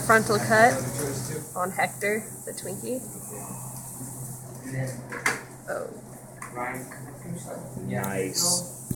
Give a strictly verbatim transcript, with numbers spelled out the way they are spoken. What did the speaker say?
frontal cut on Hector, the Twinkie. Oh. Nice.